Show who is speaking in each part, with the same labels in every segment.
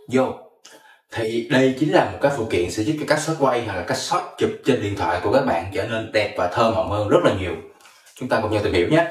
Speaker 1: Vô. Thì đây chính là một cái phụ kiện sẽ giúp cho các shot quay hoặc là các shot chụp trên điện thoại của các bạn trở nên đẹp và thơ mộng hơn rất là nhiều. Chúng ta cùng nhau tìm hiểu nhé.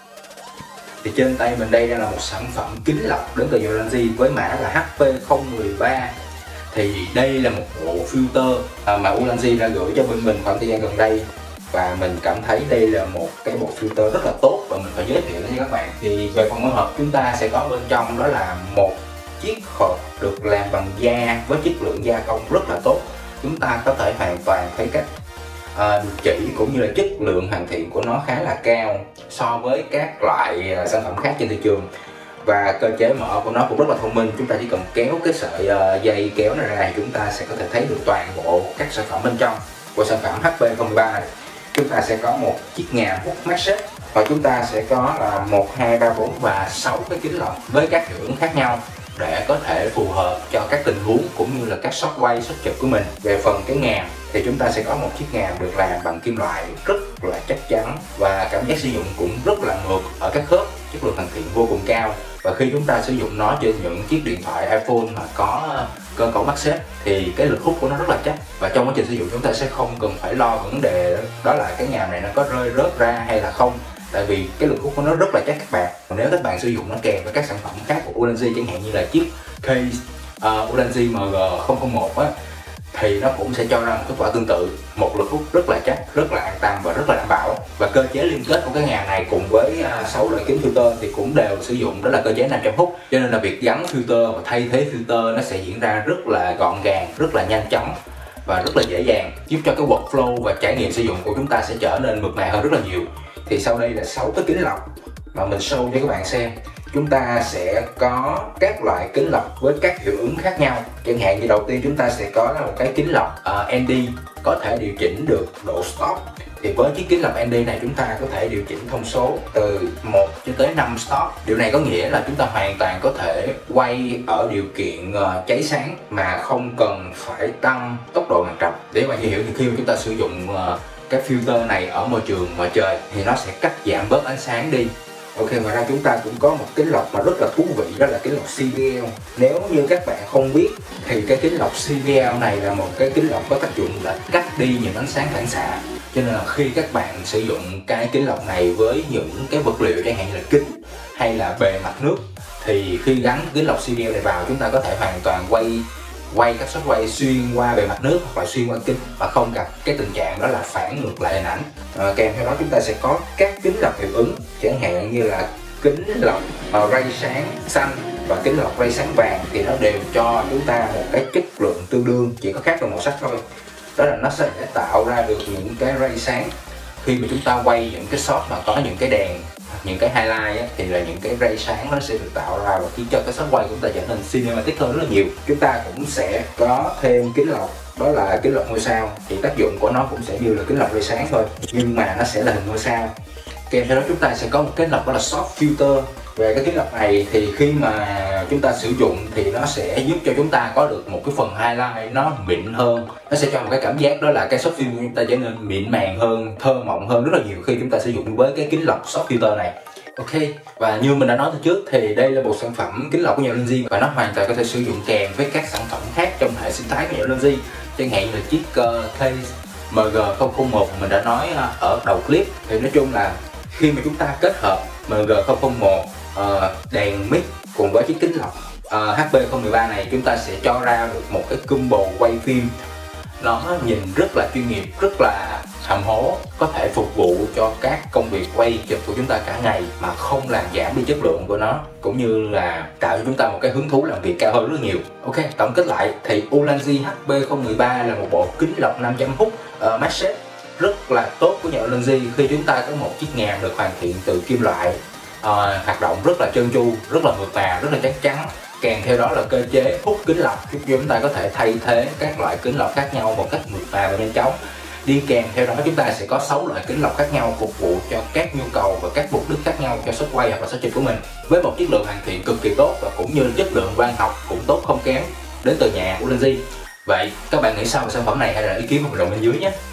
Speaker 1: Thì trên tay mình đây đang là một sản phẩm kính lọc đến từ Ulanzi với mã là HP013. Thì đây là một bộ filter mà Ulanzi đã gửi cho bên mình khoảng thời gian gần đây. Và mình cảm thấy đây là một cái bộ filter rất là tốt và mình phải giới thiệu với các bạn. Thì về phần mở hộp chúng ta sẽ có bên trong đó là một chiếc hộp được làm bằng da với chất lượng gia công rất là tốt. Chúng ta có thể hoàn toàn thấy cách được chỉ cũng như là chất lượng hoàn thiện của nó khá là cao so với các loại sản phẩm khác trên thị trường. Và cơ chế mở của nó cũng rất là thông minh. Chúng ta chỉ cần kéo cái sợi dây kéo này ra thì chúng ta sẽ có thể thấy được toàn bộ các sản phẩm bên trong của sản phẩm HP013 này. Chúng ta sẽ có một chiếc ngàm hút MagSafe và chúng ta sẽ có là 1, 2, 3, 4 và 6 cái kính lọc với các hiệu ứng khác nhau để có thể phù hợp cho các tình huống cũng như là các shot quay, shot chụp của mình. Về phần cái ngàm thì chúng ta sẽ có một chiếc ngàm được làm bằng kim loại rất là chắc chắn và cảm giác sử dụng cũng rất là mượt ở các khớp, chất lượng hoàn thiện vô cùng cao. Và khi chúng ta sử dụng nó trên những chiếc điện thoại iPhone mà có cơ cấu MagSafe thì cái lực hút của nó rất là chắc, và trong quá trình sử dụng chúng ta sẽ không cần phải lo vấn đề đó là cái ngàm này nó có rơi rớt ra hay là không, tại vì cái lực hút của nó rất là chắc các bạn. Còn nếu các bạn sử dụng nó kèm với các sản phẩm khác của Ulanzi chẳng hạn như là chiếc case Ulanzi MG001 á, thì nó cũng sẽ cho ra một kết quả tương tự, một lực hút rất là chắc, rất là an tâm và rất là đảm bảo. Và cơ chế liên kết của cái ngàm này cùng với 6 loại kính filter thì cũng đều sử dụng đó là cơ chế 500 hút, cho nên là việc gắn filter và thay thế filter nó sẽ diễn ra rất là gọn gàng, rất là nhanh chóng và rất là dễ dàng, giúp cho cái workflow và trải nghiệm sử dụng của chúng ta sẽ trở nên mượt mà hơn rất là nhiều. Thì sau đây là 6 cái kính lọc mà mình show cho các bạn xem. Chúng ta sẽ có các loại kính lọc với các hiệu ứng khác nhau. Chẳng hạn như đầu tiên chúng ta sẽ có một cái kính lọc ND có thể điều chỉnh được độ stop. Thì với chiếc kính lọc ND này chúng ta có thể điều chỉnh thông số từ 1 cho tới 5 stop. Điều này có nghĩa là chúng ta hoàn toàn có thể quay ở điều kiện cháy sáng mà không cần phải tăng tốc độ màn trầm. Để bạn hiểu thì khi mà chúng ta sử dụng cái filter này ở môi trường ngoài trời thì nó sẽ cắt giảm bớt ánh sáng đi. Ok, ngoài ra chúng ta cũng có một kính lọc mà rất là thú vị, đó là kính lọc CVL. Nếu như các bạn không biết thì cái kính lọc CVL này là một cái kính lọc có tác dụng là cắt đi những ánh sáng phản xạ. Cho nên là khi các bạn sử dụng cái kính lọc này với những cái vật liệu chẳng hạn như là kính hay là bề mặt nước, thì khi gắn kính lọc CVL này vào chúng ta có thể hoàn toàn quay các shot quay xuyên qua bề mặt nước hoặc là xuyên qua kính và không gặp cái tình trạng đó là phản ngược lại hình ảnh. Kèm theo đó chúng ta sẽ có các kính lọc hiệu ứng chẳng hạn như là kính lọc ray sáng xanh và kính lọc ray sáng vàng, thì nó đều cho chúng ta một cái chất lượng tương đương, chỉ có khác về màu sắc thôi. Đó là nó sẽ tạo ra được những cái ray sáng khi mà chúng ta quay những cái shot mà có những cái đèn, những cái highlight á, thì là những cái ray sáng nó sẽ được tạo ra và khiến cho cái shot quay của chúng ta trở nên cinematic hơn rất là nhiều. Chúng ta cũng sẽ có thêm kính lọc, đó là kính lọc ngôi sao. Thì tác dụng của nó cũng sẽ như là kính lọc ray sáng thôi, nhưng mà nó sẽ là hình ngôi sao. Kèm theo đó chúng ta sẽ có một kính lọc đó là soft filter. Về cái kính lọc này thì khi mà chúng ta sử dụng thì nó sẽ giúp cho chúng ta có được một cái phần highlight nó mịn hơn. Nó sẽ cho một cái cảm giác đó là cái soft film của chúng ta trở nên mịn màng hơn, thơ mộng hơn rất là nhiều khi chúng ta sử dụng với cái kính lọc soft filter này. Ok, và như mình đã nói từ trước thì đây là một sản phẩm kính lọc của nhà Ulanzi và nó hoàn toàn có thể sử dụng kèm với các sản phẩm khác trong hệ sinh thái của nhà Ulanzi, chẳng hạn như là chiếc case MG001 mình đã nói ở đầu clip. Thì nói chung là khi mà chúng ta kết hợp MG001 đèn mic cùng với chiếc kính lọc HP013 này, chúng ta sẽ cho ra được một cái combo quay phim nó nhìn rất là chuyên nghiệp, rất là hầm hố, có thể phục vụ cho các công việc quay chụp của chúng ta cả ngày mà không làm giảm đi chất lượng của nó, cũng như là tạo cho chúng ta một cái hứng thú làm việc cao hơn rất nhiều. Ok, tổng kết lại thì Ulanzi HP013 là một bộ kính lọc 500 hút MagSafe rất là tốt của nhà Ulanzi khi chúng ta có một chiếc ngàm được hoàn thiện từ kim loại, hoạt động rất là trơn tru, rất là mượt mà, rất là chắc chắn. Kèm theo đó là cơ chế hút kính lọc giúp chúng ta có thể thay thế các loại kính lọc khác nhau một cách mượt mà và nhanh chóng. Đi kèm theo đó chúng ta sẽ có 6 loại kính lọc khác nhau phục vụ cho các nhu cầu và các mục đích khác nhau cho shot quay hoặc là shot chụp của mình, với một chất lượng hoàn thiện cực kỳ tốt và cũng như chất lượng quang học cũng tốt không kém đến từ nhà Ulanzi. Vậy các bạn nghĩ sao về sản phẩm này, hay là ý kiến của mình bên dưới nhé.